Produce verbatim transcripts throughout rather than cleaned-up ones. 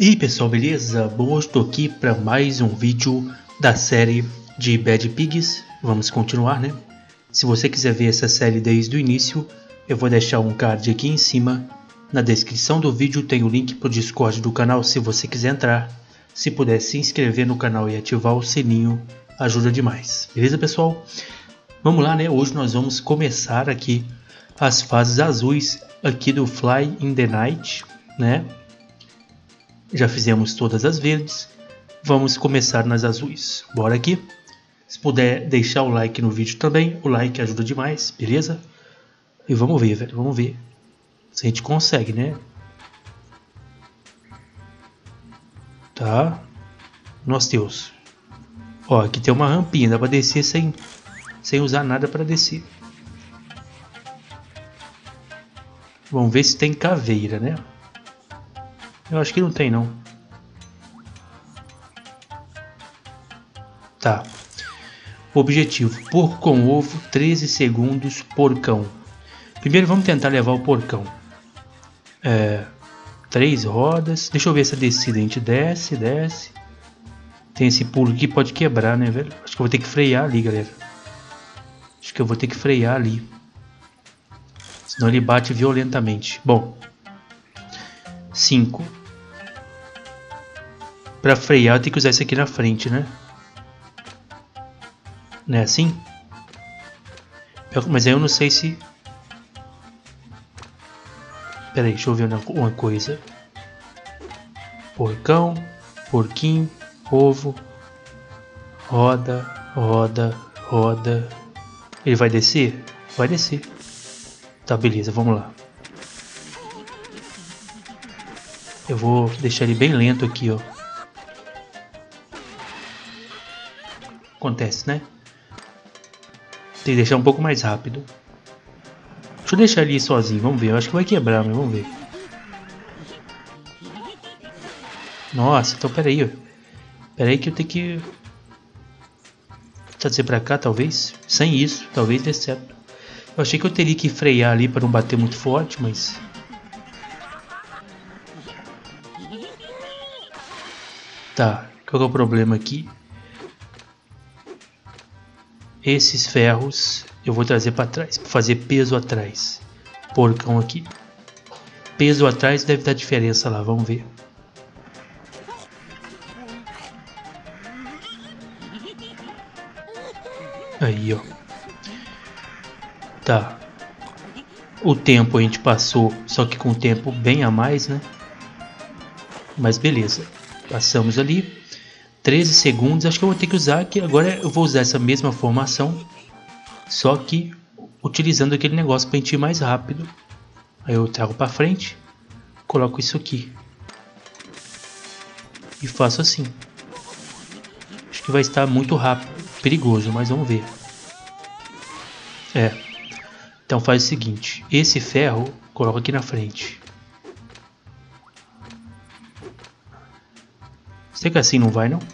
E aí pessoal, beleza? Bom, hoje estou aqui para mais um vídeo da série de Bad Pigs. Vamos continuar, né? Se você quiser ver essa série desde o início, eu vou deixar um card aqui em cima. Na descrição do vídeo tem o link para o Discord do canal se você quiser entrar. Se puder se inscrever no canal e ativar o sininho, ajuda demais. Beleza, pessoal? Vamos lá, né? Hoje nós vamos começar aqui as fases azuis aqui do Fly in the Night, né? Já fizemos todas as verdes, vamos começar nas azuis. Bora aqui. Se puder deixar o like no vídeo também, o like ajuda demais, beleza? E vamos ver, velho, vamos ver se a gente consegue, né? Tá. Nossa Deus. Ó, aqui tem uma rampinha, dá pra descer sem, sem usar nada pra descer. Vamos ver se tem caveira, né? Eu acho que não tem, não. Tá. Objetivo: porco com ovo, treze segundos, porcão. Primeiro vamos tentar levar o porcão. É, três rodas. Deixa eu ver essa descida. A gente desce, desce. Tem esse pulo aqui, pode quebrar, né, velho? Acho que eu vou ter que frear ali, galera. Acho que eu vou ter que frear ali. Senão ele bate violentamente. Bom. cinco. Pra frear eu tenho que usar isso aqui na frente, né? Não é assim? Eu, mas aí eu não sei se... Pera aí, deixa eu ver uma, uma coisa. Porcão, porquinho, ovo. Roda, roda, roda. Ele vai descer? Vai descer. Tá, beleza, vamos lá. Eu vou deixar ele bem lento aqui, ó. Acontece, né? Tem que deixar um pouco mais rápido. Deixa eu deixar ele sozinho, vamos ver. Eu acho que vai quebrar, mas vamos ver. Nossa, então peraí, ó. Peraí que eu tenho que trazer pra cá, talvez. Sem isso, talvez dê certo. Eu achei que eu teria que frear ali para não bater muito forte, mas... Tá, qual é o problema aqui? Esses ferros eu vou trazer para trás, para fazer peso atrás. Porcão aqui. Peso atrás deve dar diferença lá, vamos ver. Aí, ó. Tá. O tempo a gente passou, só que com o tempo bem a mais, né? Mas beleza. Passamos ali. treze segundos, acho que eu vou ter que usar aqui. Agora eu vou usar essa mesma formação, só que utilizando aquele negócio para a gente ir mais rápido. Aí eu trago para frente, coloco isso aqui e faço assim. Acho que vai estar muito rápido, perigoso, mas vamos ver. É, então faz o seguinte, esse ferro coloca aqui na frente. Será que assim não vai, não?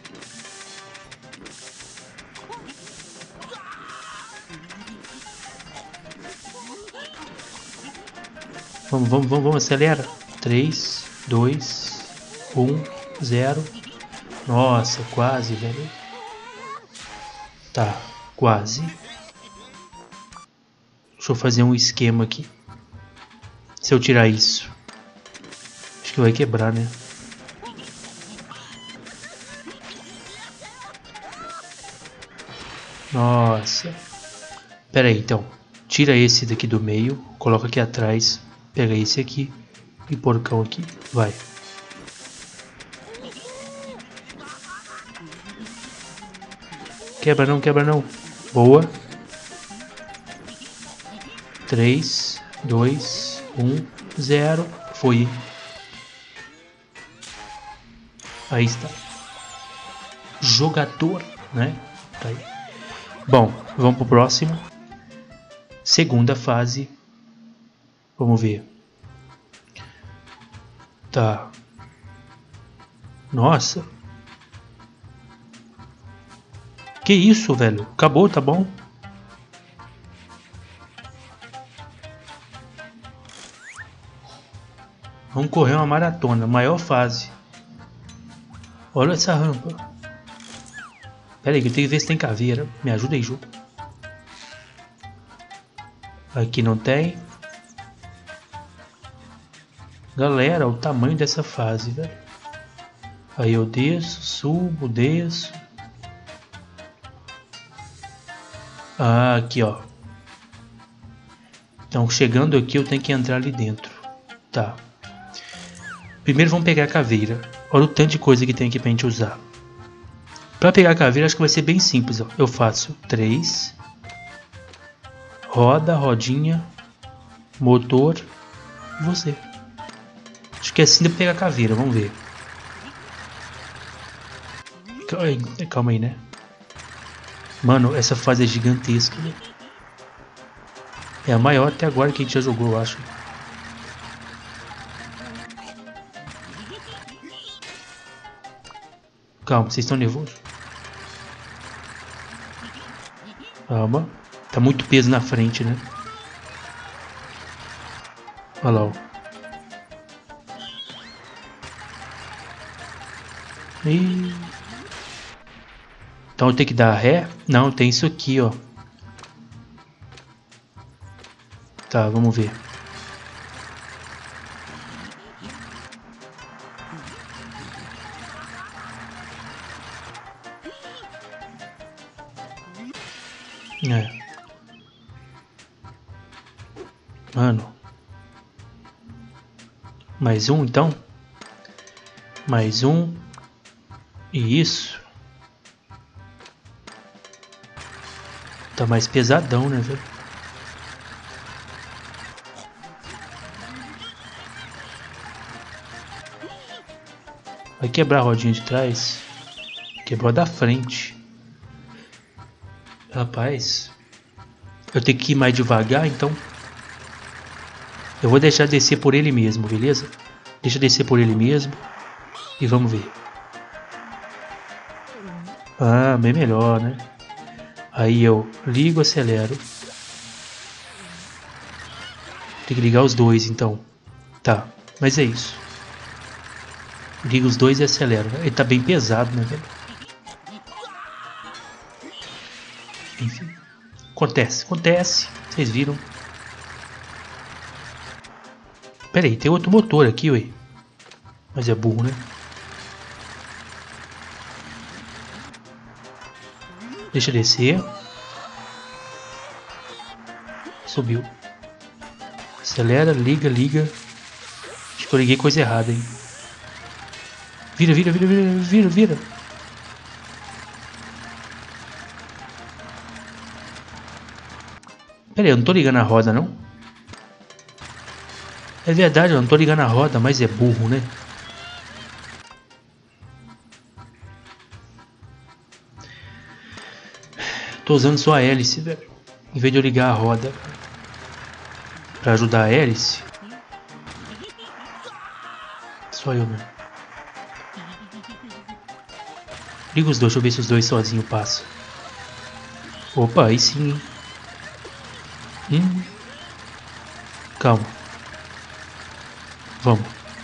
Vamos, vamos, vamos, vamos, acelera. três, dois, um, zero. Nossa, quase, velho. Tá, quase. Deixa eu fazer um esquema aqui. Se eu tirar isso, acho que vai quebrar, né? Nossa. Pera aí, então. Tira esse daqui do meio, coloca aqui atrás, pega esse aqui e porcão aqui. Vai. Quebra não, quebra não. Boa. três, dois, um, zero. Foi. Aí está. Jogador, né? Tá aí. Bom, vamos pro próximo. Segunda fase. Vamos ver. Tá. Nossa. Que isso, velho? Acabou, tá bom? Vamos correr uma maratona, maior fase. Olha essa rampa. Pera aí, que eu tenho que ver se tem caveira. Me ajuda aí, jogo. Aqui não tem. Galera, o tamanho dessa fase, velho. Aí eu desço, subo, desço. Ah, aqui, ó. Então, chegando aqui, eu tenho que entrar ali dentro. Tá. Primeiro vamos pegar a caveira. Olha o tanto de coisa que tem aqui pra gente usar. Pra pegar a caveira, acho que vai ser bem simples, ó. Eu faço três. Roda, rodinha. Motor. E você. Acho que é assim de pegar a caveira, vamos ver. Calma aí, né? Mano, essa fase é gigantesca. Né? É a maior até agora que a gente já jogou, eu acho. Calma, vocês estão nervosos? Calma. Tá muito peso na frente, né? Olha lá, ó. E... Então eu tenho que dar ré? Não, tem isso aqui, ó. Tá, vamos ver. É. Mano. Mais um, então? Mais um. E isso. Tá mais pesadão, né, velho? Vai quebrar a rodinha de trás. Quebrou a da frente. Rapaz. Eu tenho que ir mais devagar, então. Eu vou deixar descer por ele mesmo, beleza? Deixa descer por ele mesmo. E vamos ver. Ah, bem melhor, né? Aí eu ligo, acelero. Tem que ligar os dois, então. Tá, mas é isso. Liga os dois e acelero. Ele tá bem pesado, né, velho? Enfim. Acontece, acontece. Vocês viram. Pera aí, tem outro motor aqui, ué. Mas é burro, né? Deixa descer. Subiu. Acelera, liga, liga. Acho que eu liguei coisa errada, hein? Vira, vira, vira, vira, vira, vira. Pera aí, eu não tô ligando a roda, não? É verdade, eu não tô ligando a roda, mas é burro, né? Tô usando só a hélice, velho. Em vez de eu ligar a roda pra ajudar a hélice. Só eu mesmo. Liga os dois, deixa eu ver se os dois sozinhos passam. Opa, aí sim, hein? Hum. Calma. Vamos.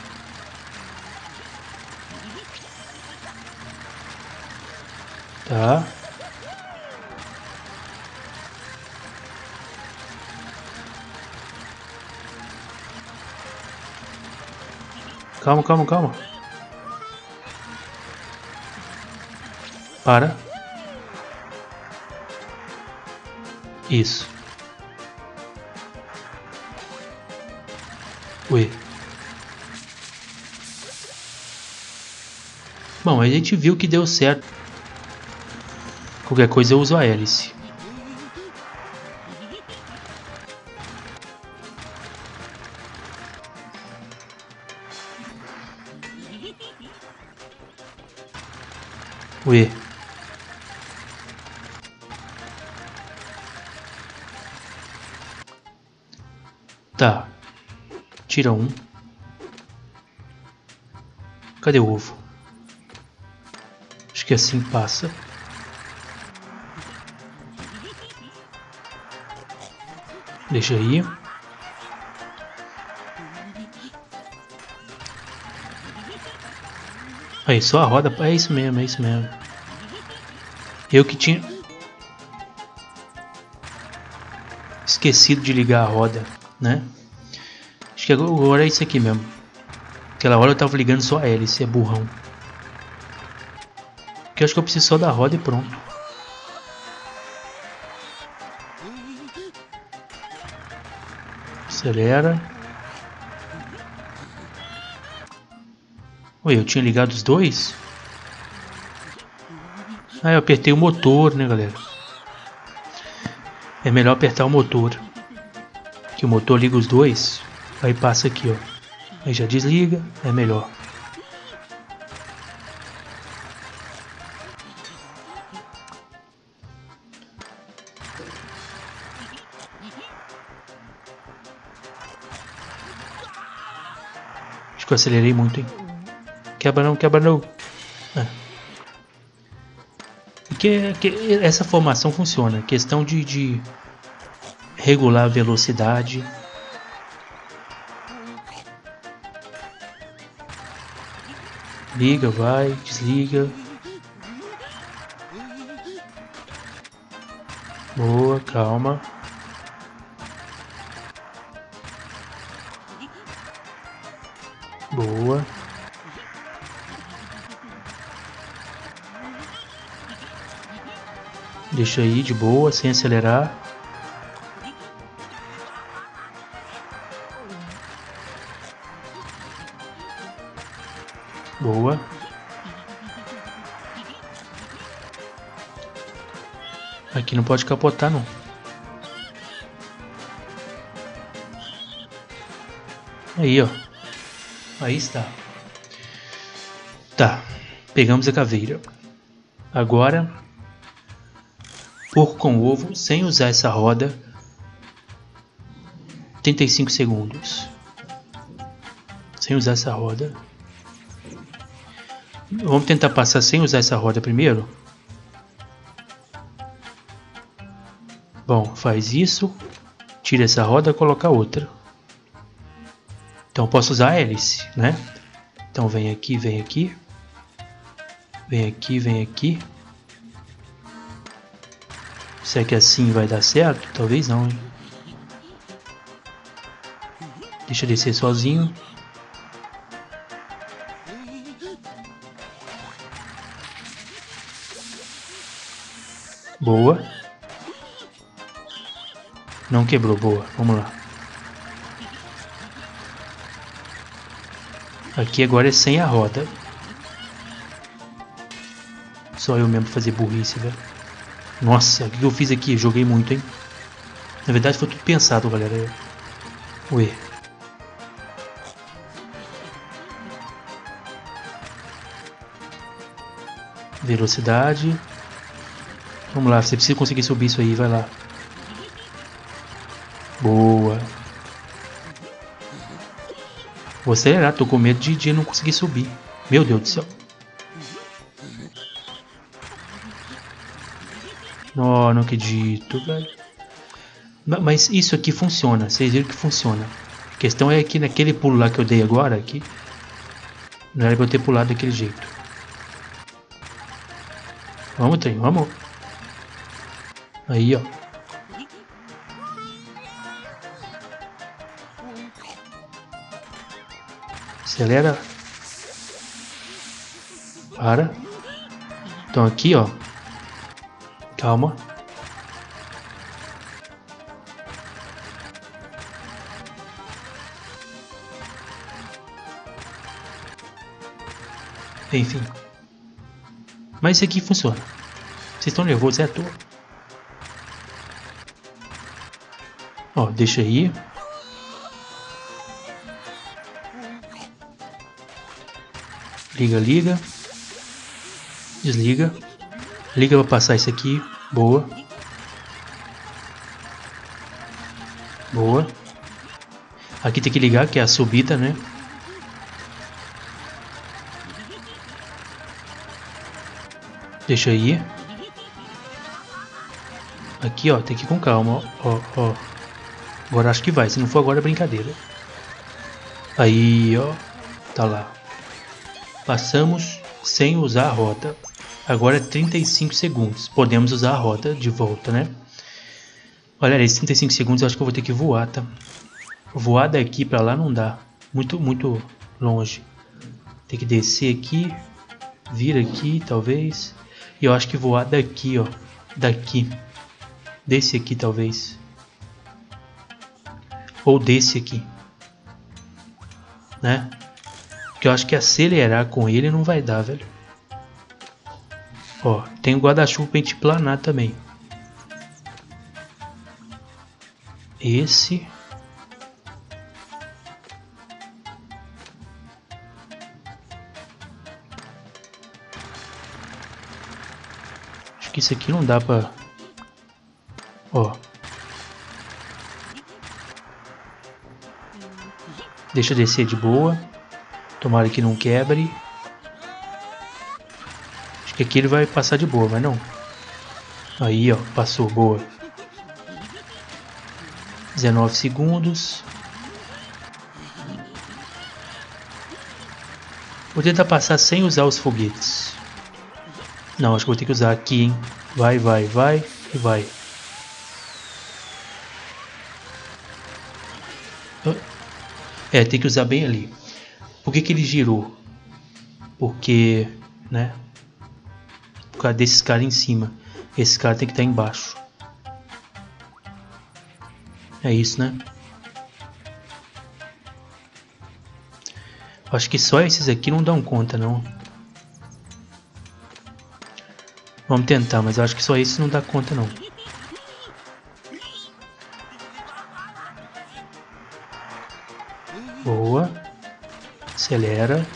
Tá. Calma, calma, calma. Para. Isso. Ué. Bom, a gente viu que deu certo. Qualquer coisa eu uso a hélice. Ué. Tá. Tira um. Cadê o ovo? Acho que assim passa. Deixa aí. Aí, só a roda. É isso mesmo, é isso mesmo. Eu que tinha esquecido de ligar a roda, né? Acho que agora é isso aqui mesmo. Aquela hora eu tava ligando só a hélice, é burrão. Porque eu acho que eu preciso só da roda e pronto. Acelera. Oi, eu tinha ligado os dois? Ah, eu apertei o motor, né, galera? É melhor apertar o motor. Que o motor liga os dois. Aí passa aqui, ó. Aí já desliga, é melhor. Acho que eu acelerei muito, hein? Quebra não, quebra não. Ah. Que, que essa formação funciona. Questão de, de regular a velocidade. Liga, vai, desliga. Boa, calma. Boa. Deixa aí de boa, sem acelerar. Boa. Aqui não pode capotar, não. Aí, ó. Aí está. Tá. Pegamos a caveira. Agora, porco com ovo, sem usar essa roda. trinta e cinco segundos. Sem usar essa roda. Vamos tentar passar sem usar essa roda primeiro. Bom, faz isso. Tira essa roda e coloca outra. Então posso usar a hélice, né? Então vem aqui, vem aqui. Vem aqui, vem aqui. Será que assim vai dar certo? Talvez não, hein? Deixa eu descer sozinho. Boa. Não quebrou, boa. Vamos lá. Aqui agora é sem a roda. Só eu mesmo fazer burrice, velho. Nossa, o que eu fiz aqui? Joguei muito, hein? Na verdade foi tudo pensado, galera. Ué. Velocidade. Vamos lá, você precisa conseguir subir isso aí, vai lá. Boa. Vou acelerar, tô com medo de, de não conseguir subir. Meu Deus do céu. Não, não acredito, velho. Mas isso aqui funciona, vocês viram que funciona. A questão é que naquele pulo lá que eu dei agora, aqui, não era pra eu ter pulado daquele jeito. Vamos, trem, vamos. Aí, ó. Acelera. Para. Então aqui, ó. Calma. Enfim. Mas isso aqui funciona. Vocês estão nervosos, é à toa. Ó, deixa aí. Liga, liga. Desliga. Liga para passar isso aqui. Boa. Boa. Aqui tem que ligar, que é a subida, né? Deixa aí. Aqui, ó, tem que ir com calma, ó, ó. Agora acho que vai, se não for agora é brincadeira. Aí, ó. Tá lá. Passamos. sem usar a rota. Agora é trinta e cinco segundos. Podemos usar a rota de volta, né? Olha, esses trinta e cinco segundos eu acho que eu vou ter que voar, tá? Voar daqui pra lá não dá. Muito, muito longe. Tem que descer aqui. Vir aqui, talvez. E eu acho que voar daqui, ó. Daqui. Desse aqui, talvez. Ou desse aqui. Né? Porque eu acho que acelerar com ele não vai dar, velho. Ó, tem o guarda-chuva pra gente planar também. Esse. Acho que isso aqui não dá pra... Ó. Deixa eu descer de boa. Tomara que não quebre. Acho que aqui ele vai passar de boa, vai não? Aí, ó, passou, boa. dezenove segundos. Vou tentar passar sem usar os foguetes. Não, acho que vou ter que usar aqui, hein? Vai, vai, vai e vai. É, tem que usar bem ali. Por que que ele girou? Porque, né? Por causa desses caras em cima. Esse cara tem que estar embaixo. É isso, né? Acho que só esses aqui não dão conta, não. Vamos tentar, mas eu acho que só esses não dá conta, não. Boa. Acelera.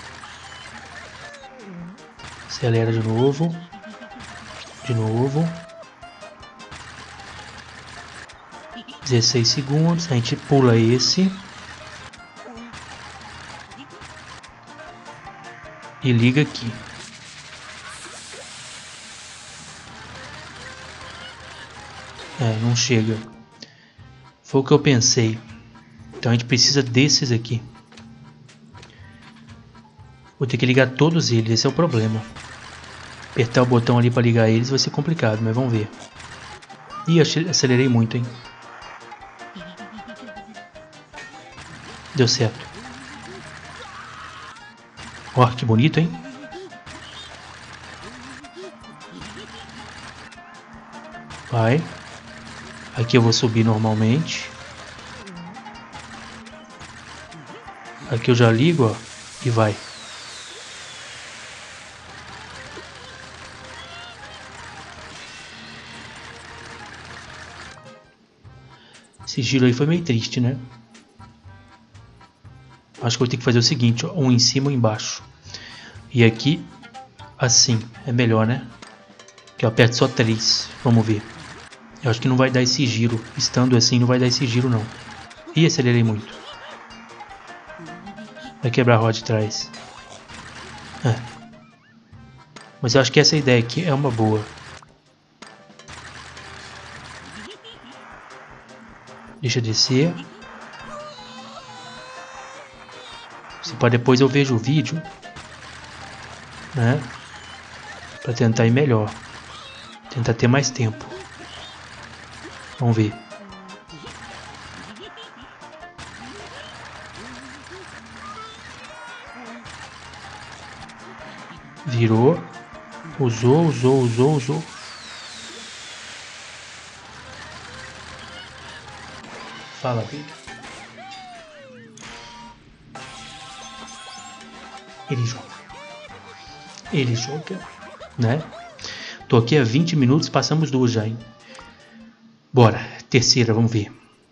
Acelera de novo. De novo. dezesseis segundos. A gente pula esse. E liga aqui. É, não chega. Foi o que eu pensei. Então a gente precisa desses aqui. Vou ter que ligar todos eles, esse é o problema. Apertar o botão ali para ligar eles vai ser complicado, mas vamos ver. Ih, acelerei muito, hein. Deu certo. Ó, que bonito, hein. Vai. Aqui eu vou subir normalmente. Aqui eu já ligo, ó, e vai. Esse giro aí foi meio triste, né? Acho que eu vou ter que fazer o seguinte, ó, um em cima e um embaixo. E aqui, assim, é melhor, né? Que eu aperto só três. Vamos ver. Eu acho que não vai dar esse giro. Estando assim, não vai dar esse giro, não. Ih, acelerei muito. Vai quebrar a roda de trás. É. Mas eu acho que essa ideia aqui é uma boa. Deixa eu descer. Se para depois eu vejo o vídeo, né? Para tentar ir melhor. Tentar ter mais tempo. Vamos ver. Virou. Usou, usou, usou, usou. Fala, filho. Ele joga. Ele joga, né? Tô aqui há vinte minutos, passamos duas já, hein? Bora, terceira, vamos ver.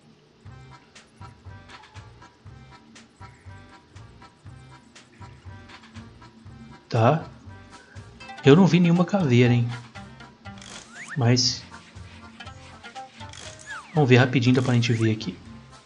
Tá. Eu não vi nenhuma caveira, hein? Mas... vamos ver rapidinho, dá pra gente ver aqui.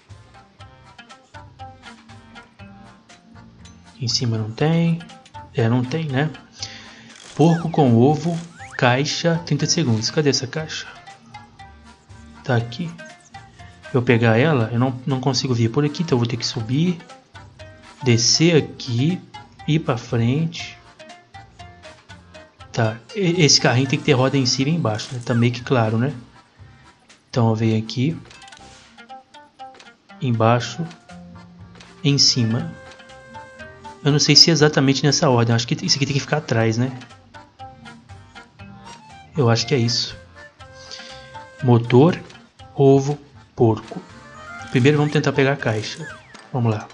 Em cima não tem. É, não tem, né? Porco com ovo, caixa, trinta segundos. Cadê essa caixa? Tá aqui. Eu pegar ela, eu não, não consigo vir por aqui, então eu vou ter que subir. Descer aqui. Ir pra frente. Tá, esse carrinho tem que ter roda em cima e embaixo, né? Tá meio que claro, né? Então eu venho aqui, embaixo, em cima. Eu não sei se é exatamente nessa ordem, acho que isso aqui tem que ficar atrás, né? Eu acho que é isso. Motor, ovo, porco. Primeiro vamos tentar pegar a caixa. Vamos lá.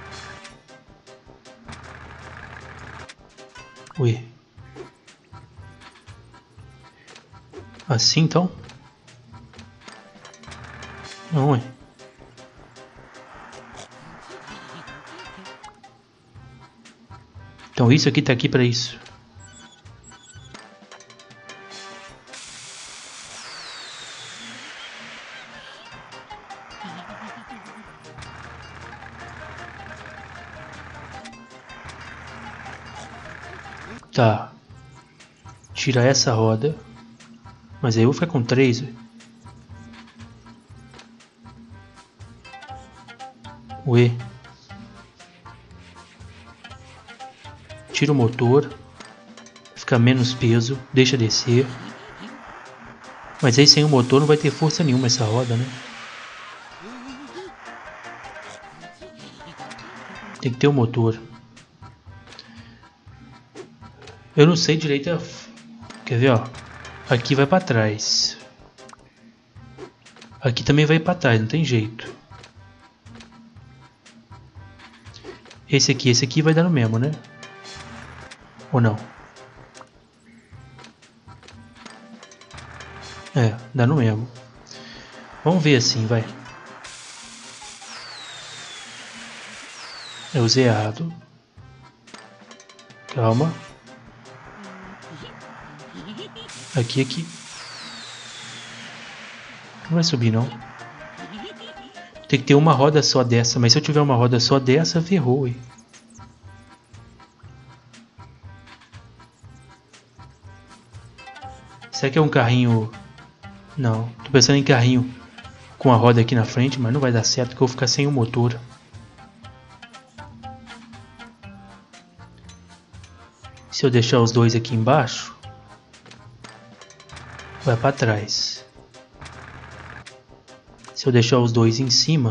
Ué. Assim então? Não, ué. Então isso aqui tá aqui para isso. Tá. Tira essa roda. Mas aí eu vou ficar com três. Ué. Tira o motor. Fica menos peso. Deixa descer. Mas aí sem o motor não vai ter força nenhuma essa roda, né? Tem que ter o motor. Eu não sei direito. A... Quer ver, ó? Aqui vai pra trás. Aqui também vai pra trás, não tem jeito. Esse aqui, esse aqui vai dar no mesmo, né? Ou não? É, dá no mesmo. Vamos ver assim, vai. Eu usei errado. Calma. Aqui, aqui. Não vai subir, não. Tem que ter uma roda só dessa. Mas se eu tiver uma roda só dessa, ferrou, hein? Será que é um carrinho... Não, tô pensando em carrinho com a roda aqui na frente, mas não vai dar certo porque eu vou ficar sem o motor. Se eu deixar os dois aqui embaixo, vai para trás. Se eu deixar os dois em cima,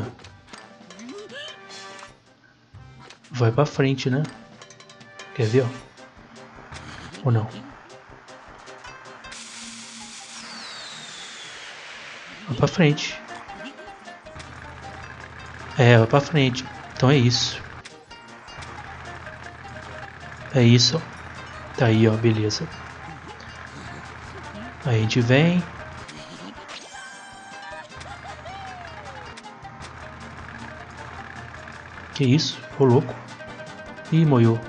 vai para frente, né? Quer ver, ó? Ou não? Vai pra frente. É, vai pra frente. Então é isso. É isso. Tá aí, ó, beleza. Aí a gente vem. Que isso? Ô louco. Ih, moiou.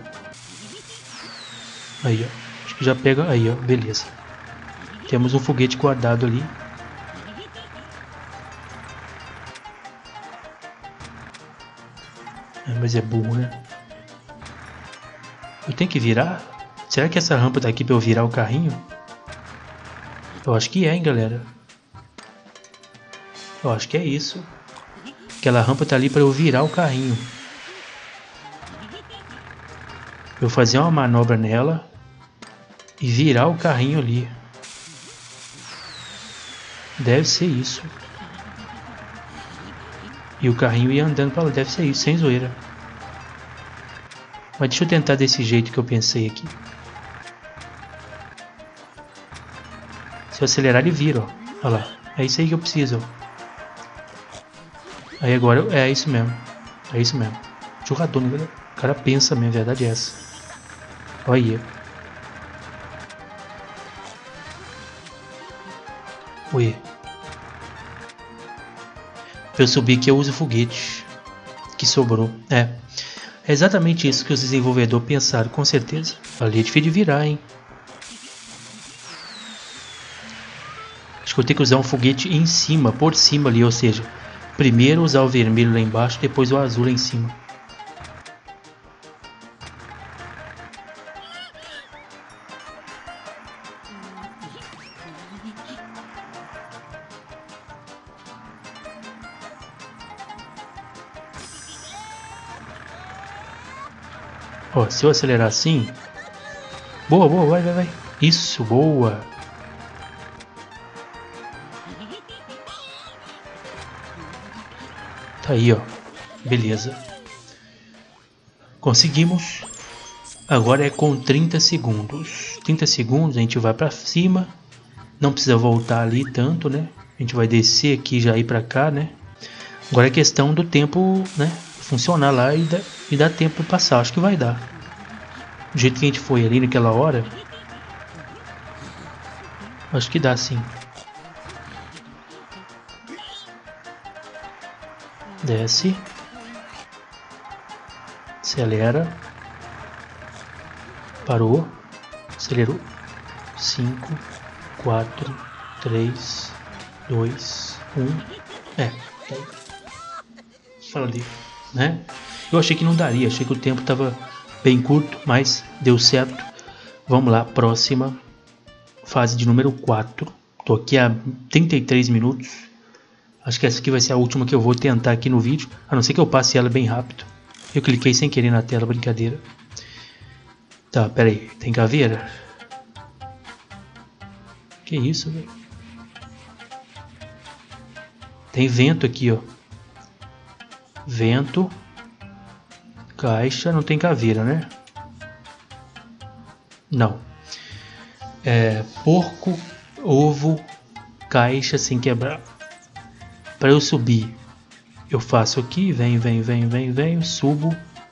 Aí, ó. Acho que já pega. Aí, ó, beleza. Temos um foguete guardado ali. Mas é burro, né? Eu tenho que virar? Será que essa rampa tá aqui pra eu virar o carrinho? Eu acho que é, hein, galera. Eu acho que é isso. Aquela rampa tá ali pra eu virar o carrinho. Eu fazer uma manobra nela e virar o carrinho ali. Deve ser isso. E o carrinho ia andando pra lá. Deve ser isso, sem zoeira. Mas deixa eu tentar desse jeito que eu pensei aqui. Se eu acelerar ele vira, ó. Olha lá. É isso aí que eu preciso, ó. Aí agora, eu... é isso mesmo. É isso mesmo. Jogador, né? O cara pensa mesmo, a verdade é essa. Olha aí. Ué. Pra eu subir aqui eu uso o foguete que sobrou. É. É exatamente isso que os desenvolvedores pensaram, com certeza. Ali é difícil de virar, hein? Acho que eu tenho que usar um foguete em cima, por cima ali, ou seja, primeiro usar o vermelho lá embaixo, depois o azul lá em cima. Ó, se eu acelerar assim... Boa, boa, vai, vai, vai. Isso, boa. Tá aí, ó. Beleza. Conseguimos. Agora é com trinta segundos. trinta segundos a gente vai pra cima. Não precisa voltar ali tanto, né? A gente vai descer aqui e já ir pra cá, né? Agora é questão do tempo, né? Funcionar lá e dar, e dar tempo de passar. Acho que vai dar. Do jeito que a gente foi ali naquela hora. Acho que dá sim. Desce. Acelera. Parou. Acelerou. cinco, quatro, três, dois, um. É. Falei, né? Eu achei que não daria. Achei que o tempo estava bem curto, mas deu certo. Vamos lá, próxima fase de número quatro. Tô aqui há trinta e três minutos. Acho que essa aqui vai ser a última que eu vou tentar aqui no vídeo. A não ser que eu passe ela bem rápido. Eu cliquei sem querer na tela, brincadeira. Tá, pera aí. Tem caveira? Que isso, velho? Tem vento aqui, ó. Vento. Caixa. Não tem caveira, né? Não. É, porco, ovo, caixa sem quebrar. Para eu subir, eu faço aqui, venho, venho, venho, venho, venho, subo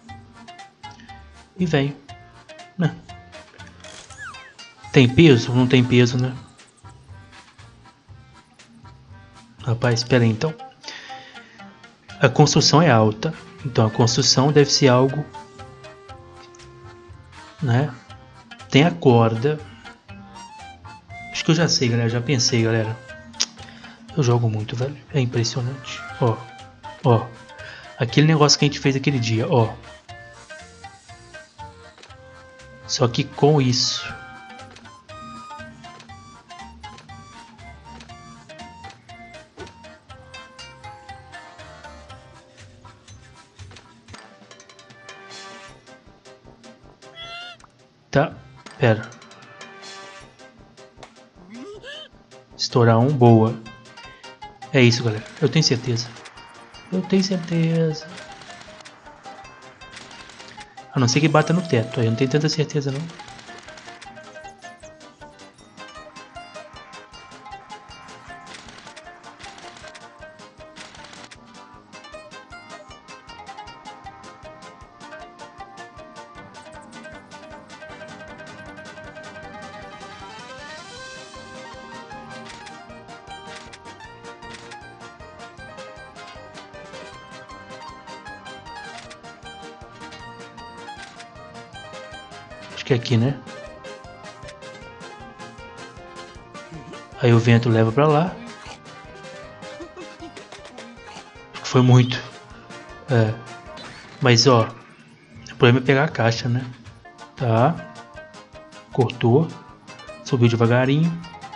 e venho. Né? Tem peso? Não tem peso, né? Rapaz, espera aí então. A construção é alta, então a construção deve ser algo, né? Tem a corda. Acho que eu já sei, galera. Já pensei, galera. Eu jogo muito, velho. É impressionante. Ó. Ó. Aquele negócio que a gente fez aquele dia. Ó. Só que com isso. Tá. Pera. Estourar um, boa. É isso, galera. Eu tenho certeza. Eu tenho certeza. A não ser que bata no teto. Aí eu não tenho tanta certeza, não. Acho que é aqui, né? Aí o vento leva pra lá. Acho que foi muito. É. Mas ó, o problema é pegar a caixa, né? Tá. Cortou. Subiu devagarinho.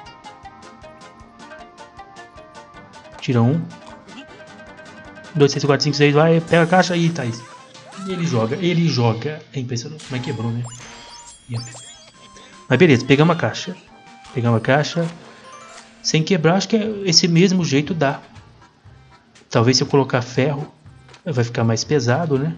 Tira um. Dois, três, quatro, cinco, seis. Vai, pega a caixa aí, Thaís. E ele joga, ele joga. É impressionante. Mas quebrou, né? Mas beleza, pegamos a caixa. Pegamos a caixa. Sem quebrar, acho que é esse mesmo jeito dá. Talvez se eu colocar ferro, vai ficar mais pesado, né?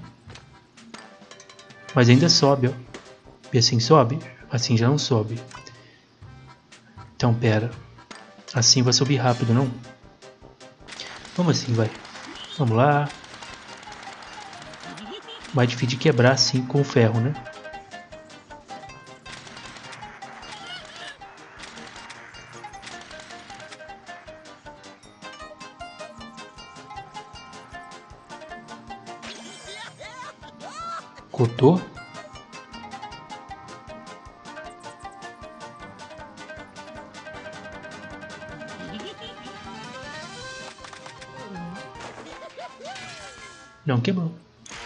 Mas ainda sobe, ó. E assim sobe? Assim já não sobe. Então, pera. Assim vai subir rápido, não? Vamos assim, vai. Vamos lá. Mais difícil de quebrar assim com o ferro, né? Cortou. Não quebrou.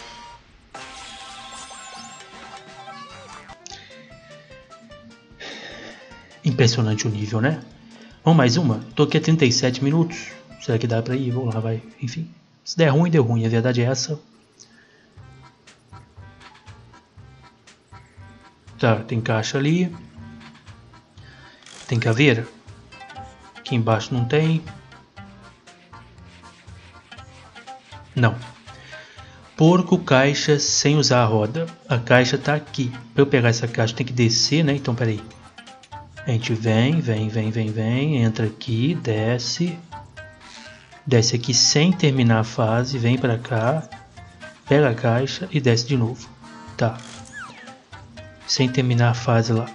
Impressionante o nível, né? Vamos mais uma? Tô aqui a trinta e sete minutos. Será que dá pra ir? Vamos lá, vai. Enfim. Se der ruim, deu ruim. A verdade é essa. Tá, tem caixa ali. Tem caveira? Aqui embaixo não tem. Não. Porco caixa sem usar a roda. A caixa tá aqui. Para eu pegar essa caixa tem que descer, né? Então peraí. A gente vem, vem, vem, vem, vem. Entra aqui, desce. Desce aqui sem terminar a fase. Vem para cá. Pega a caixa e desce de novo. Tá. Sem terminar a fase lá.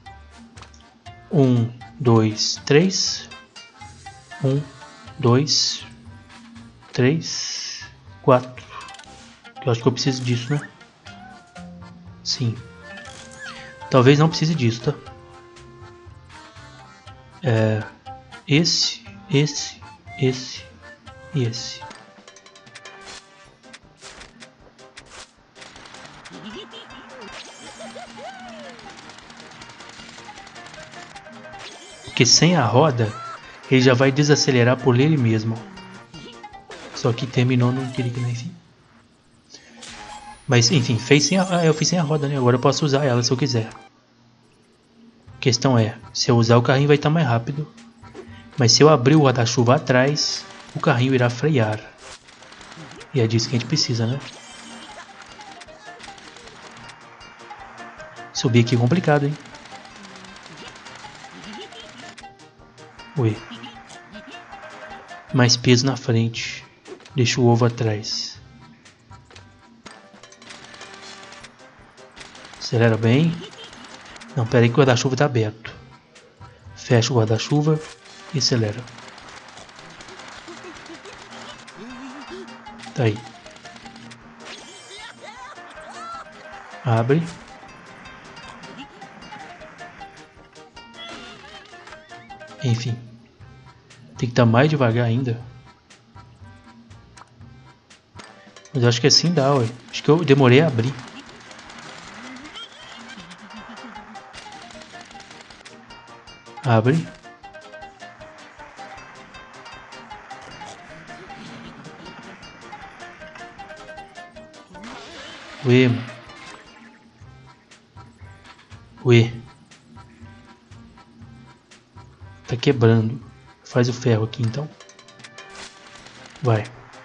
Um, dois, três. Um, dois, três, quatro. Eu acho que eu preciso disso, né? Sim. Talvez não precise disso, tá? É, esse, esse, esse e esse. Porque sem a roda, ele já vai desacelerar por ele mesmo. Só que terminou no perigo, né? Enfim. Mas enfim, fez sem a, ah, eu fiz sem a roda, né? Agora eu posso usar ela se eu quiser. A questão é, se eu usar o carrinho vai estar mais rápido. Mas se eu abrir o guarda-chuva atrás, o carrinho irá frear. E é disso que a gente precisa, né? Subir aqui é complicado, hein? Ué. Mais peso na frente. Deixa o ovo atrás. Acelera bem. Não, pera aí que o guarda-chuva está aberto. Fecha o guarda-chuva e acelera. Tá aí. Abre. Enfim. Tem que estar mais devagar ainda. Mas eu acho que assim dá, ué. Acho que eu demorei a abrir. Abre. Ué, mano. Ué. Tá quebrando. Faz o ferro aqui então. Vai.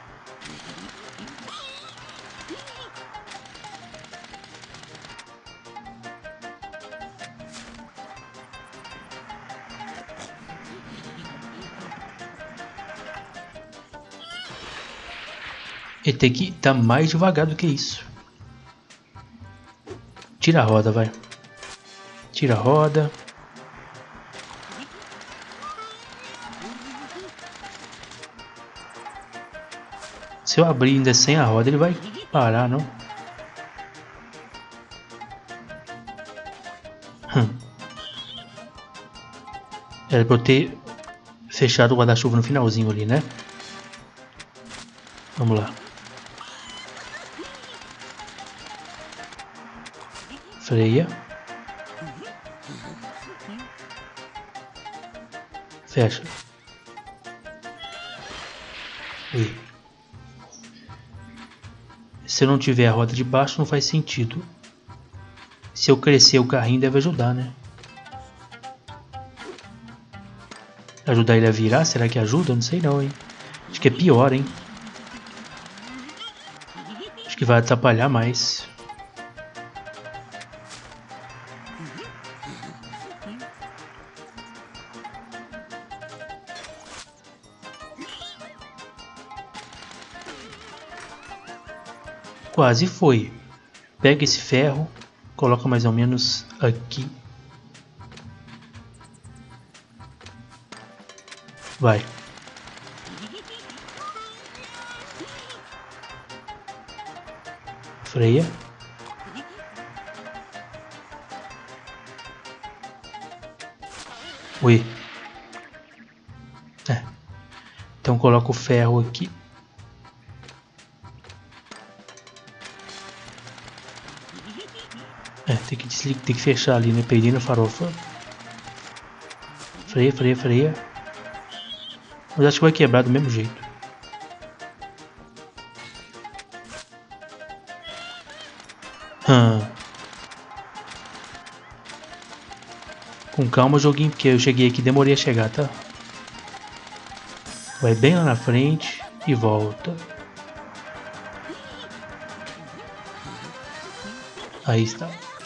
Ele tem que estar mais devagar do que isso. Tira a roda, vai. Tira a roda. Se eu abrir ainda sem a roda, ele vai parar, não? Hum. Era pra eu ter fechado o guarda-chuva no finalzinho ali, né? Vamos lá. Freia. Fecha. Ui. Se eu não tiver a roda de baixo, não faz sentido. Se eu crescer o carrinho, deve ajudar, né? Ajudar ele a virar? Será que ajuda? Não sei não, hein? Acho que é pior, hein? Acho que vai atrapalhar mais. Quase foi. Pega esse ferro, coloca mais ou menos aqui. Vai. Freia. Ui. É. Então coloca o ferro aqui. É, tem que desligar, tem que fechar ali, né? Perdendo a farofa. Freia, freia, freia. Mas acho que vai quebrar do mesmo jeito. Hum. Com calma, joguinho, porque eu cheguei aqui e demorei a chegar, tá? Vai bem lá na frente e volta. Aí está.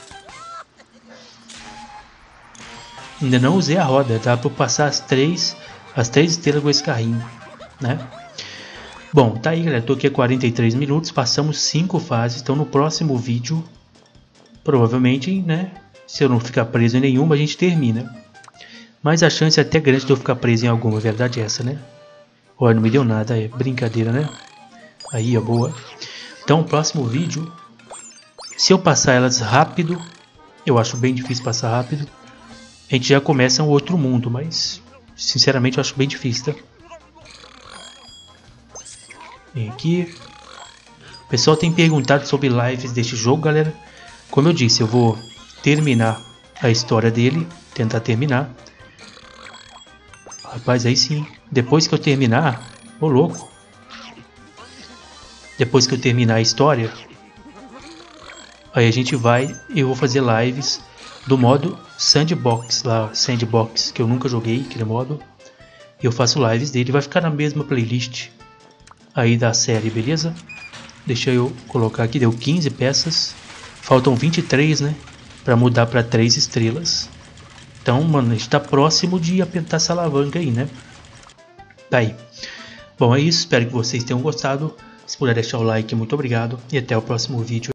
Ainda não usei a roda, dá pra eu passar as três, as três estrelas com esse carrinho, né? Bom, tá aí, galera. Tô aqui há quarenta e três minutos, passamos cinco fases. Então no próximo vídeo, provavelmente, né? Se eu não ficar preso em nenhuma, a gente termina. Mas a chance é até grande de eu ficar preso em alguma, a verdade é essa, né? Olha, não me deu nada, é brincadeira, né? Aí, ó, boa. Então, o próximo vídeo, se eu passar elas rápido, eu acho bem difícil passar rápido, a gente já começa um outro mundo, mas, sinceramente, eu acho bem difícil, tá? Vem aqui. O pessoal tem perguntado sobre lives deste jogo, galera. Como eu disse, eu vou terminar a história dele, tentar terminar. Rapaz, aí sim. Depois que eu terminar, ô louco. Depois que eu terminar a história, aí a gente vai e eu vou fazer lives do modo Sandbox, lá, Sandbox, que eu nunca joguei, aquele modo. E eu faço lives dele, vai ficar na mesma playlist aí da série, beleza? Deixa eu colocar aqui, deu quinze peças. Faltam vinte e três, né? Pra mudar pra três estrelas. Então, mano, a gente tá próximo de apertar essa alavanca aí, né? Tá aí. Bom, é isso. Espero que vocês tenham gostado. Se puder deixar o like, muito obrigado. E até o próximo vídeo.